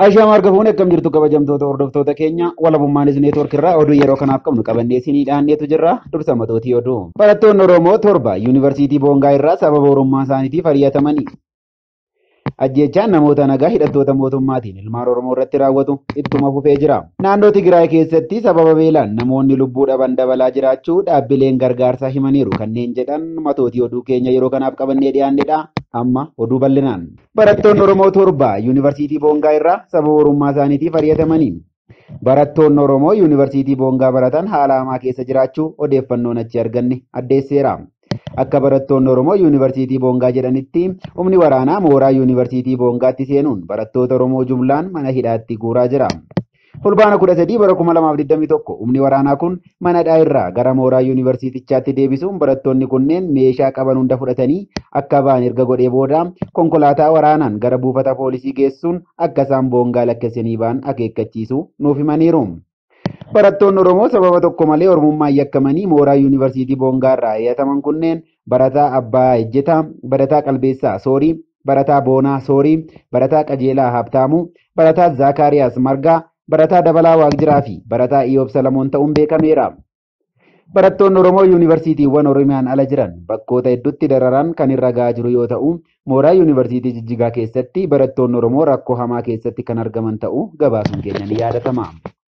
Ashaam argafuun akkam jirtu kabajamtoota hordoftoota keenya walabummaanis neetwoork irraa oduu yeroo kanaaf qabnu qabannee isinii dhiyaanneetu jirra. Dursa matootii oduu. Barattoonni Oromoo torba yuunivarsiitii Boongaa irraa sababa oromummaa isaaniitiif ari'atamanii. Ajjeechaan namoota nagaa hidhattoota mootummaatiin ilmaan Oromoo irratti raawwatu ittuma fufee jira. Naannoo Tigraay keessatti sababa beelaan namoonni lubbuu dhaban dabalaa jiraachuu dhaabbileen gargaarsaa himaniiru kanneen jedhan matootii oduu keenya yeroo kanaaf qabannee dhiyaannedha. Amma oduu bal'inaan. Barattoonni Oromoo torba yuunivarsiitii Boongaa irraa sababa oromummaa isaaniitiif ari'atamanii. Barattoonni Oromoo yuunivarsiitii Boongaa baratan haala hamaa keessa jiraachuu odeeffannoon achi arganne addeesseera. Akka barattoonni Oromoo yuunivarsiitii Boongaa jedhanitti humni waraanaa mooraa yuunivarsiitii Boongaatti seenuun barattoota Oromoo jumlaan mana hidhaatti guuraa jira. Fulbaana 13 bara 2021 humni waraanaa kun manadhaa irraa gara mooraa yuunivarsiitichaatti deebisuun barattoonni kunneen meeshaa qaban hunda fudhatanii akka ba'an erga godhee booda konkolaataa waraanaan gara buufata poolisii geessuun akka isaan Boongaa lakkisanii ba'an akeekkachiisuu nuuf himaniiru. Barattoonni Oromoo sababa tokko malee oromummaan yakkamanii mooraa yuunivarsiitii Boongaa irraa ari'ataman kunneen barataa Abbaa Ejjetaa, barataa Qalbeessaa Soorii, barataa Boonaa Soorii, barataa Qajeelaa Habtaamuu, barataa Zaakaariyaas Margaa, barataa Dabalaa Waaqjiraa fi barataa Iyoob Salamoon ta'uun beekameera. Barattoonni Oromoo yuunivarsiitiiwwan Oromiyaan ala jiran bakkoota hedduutti dararan kan irra gahaa jiru yoo ta'u, mooraa yuunivarsiitii Jijjigaa keessatti barattoonni Oromoo rakkoo hamaa keessatti kan argaman ta'uu gabaasuun keenya ni yaadatama.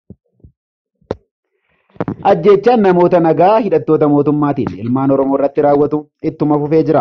Ajjeechaan namoota nagaa hidhattoota mootummaatiin ilmaan Oromoo irratti raawwatu ittuma fufee jira.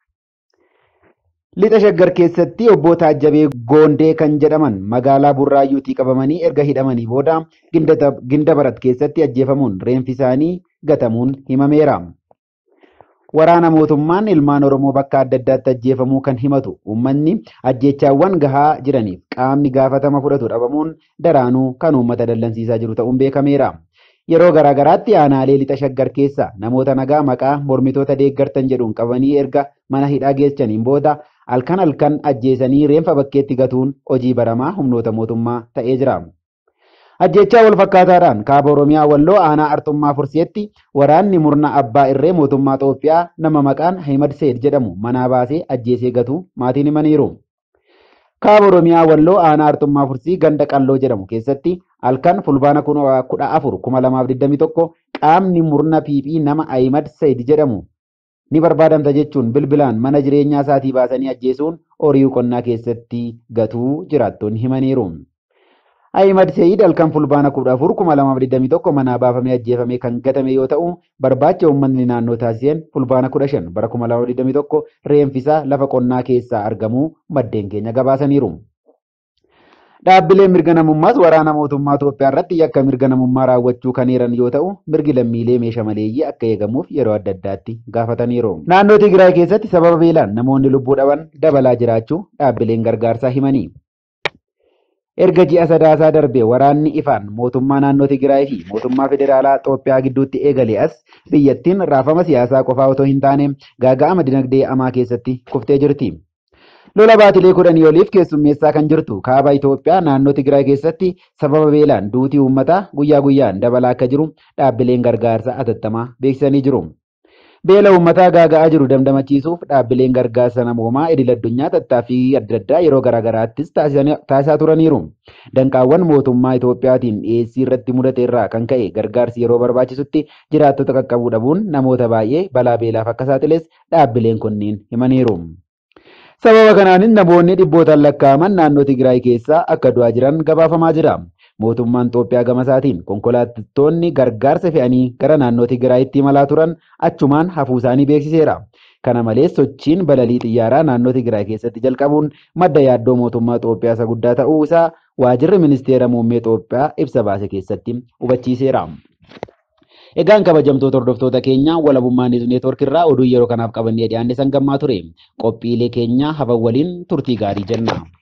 Lixa Shaggar keessatti obbo Taajjabee Goondee kan jedhaman magaalaa Burraayyuutii qabamanii erga hidhamanii booda Gindabarat keessatti ajjeefamuun reenfi isaanii gatamuun himameera. Waraana mootummaan ilmaan Oromoo bakka adda addaatti ajjeefamuu kan himatu uummanni ajjeechaawwan gahaa jiraniif qaamni gaafatama fudhatu dhabamuun daraanuu kan uummata dallansiisaa jiru ta'uun beekameera. Yeroo garaagaraatti aanaalee Lixa Shaggar keessa namoota nagaa maqaa mormitoota deeggartan jedhuun qabanii erga mana hidhaa geessaniin booda halkan ajjeesanii reenfa bakkeetti gatuun hojii baramaa humnoota mootummaa ta'ee jira. Ajjeechaa wal fakkaataadhaan kaaba Oromiyaa Walloo aanaa Artummaa Fursiyetti waraanni murna abbaa irree mootummaa Itoophiyaa nama maqaan Ahimad Seed jedhamu manaa baasee ajjeesee gatu maatiin himaniiru. Kaaba Oromiyaa Walloo aanaa Artummaa Fursii ganda Qalloo jedhamu keessatti halkan fulbaana 14 2021 qaamni murna piiphii nama Ahimad Seed jedhamu ni barbaadamta jechuun bilbilaan mana jireenyaa isaatii baasanii ajjeesuun horii qonnaa keessatti gatuu jiraattonni himaniiru. Ahimad Seed halkan fulbaana 14 2021 manaa baafamee ajjeefamee kan gatame yoo ta'u barbaacha uummanni naannoo taasiseen fulbaana 15 bara 2021 reenfisaa lafa qonnaa keessaa argamuu maddeen keenya gabaasaniiru. Dhaabbileen mirga namummaas waraana mootummaa Itoophiyaa irratti yakka mirga namummaa raawwachuu kan hiran yoo ta'u mirgi lammiilee meeshaa maleeyyii akka eegamuuf yeroo adda addaatti gaafataniiru. Naannoo Tigraay keessatti sababa beelaan namoonni lubbuu dhaban dabalaa jiraachuu dhaabbileen gargaarsaa himanii. Erga ji'a sadaasaa darbee waraanni ifaan mootummaa naannoo Tigraay fi mootummaa federaalaa Itoophiyaa gidduutti eegale as biyyattiin raafama siyaasaa qofaa otoo hin taane gaaga'ama dinagdee hamaa keessatti kuftee jirti. Lola baatilee 10 oliif keessummeessaa kan jirtu kaaba Itoophiyaa naannoo Tigraay keessatti sababa beelaan duutii uummataa guyyaa guyyaan dabalaa akka jiru dhaabbileen gargaarsaa atattamaa beeksisanii jiru. Beela uummataa gaaga'aa jiru damdamachiisuuf dhaabbileen gargaarsa namoomaa idil addunyaa tattaaffii adda addaa yeroo garaagaraattis taasisaa turaniiru. Danqaawwan mootummaa Itoophiyaatiin dhiyeessii irratti mudate irraa kan ka'e gargaarsi yeroo barbaachisutti jiraattota qaqqabuu dhabuun namoota baay'ee balaa beelaaf akka saaxiles dhaabbileen kunneen himaniiru. Sababa kanaanis namoonni dhibbootaan lakkaa'aman naannoo Tigraay keessaa akka du'aa jiran gabaafamaa jira. Mootummaan Itoophiyaa gama isaatiin konkolaattonni gargaarsa fe'anii gara naannoo Tigraayitti imalaa turan achumaan hafuu isaanii beeksiseera. Kana malees sochiin balalii xiyyaaraa naannoo Tigraay keessatti jalqabuun madda yaaddoo mootummaa Itoophiyaa isa guddaa ta'uu isaa waajjirri ministeera muummee Itoophiyaa ibsa baase keessatti hubachiiseera. Egaan kabajamtoota hordoftoota keenya walabummaan neetwoork irraa oduu yeroo kanaaf qabannee dhiyaanne san gammaa ture. Qophiilee keenya hafan waliin turtii gaarii jenna.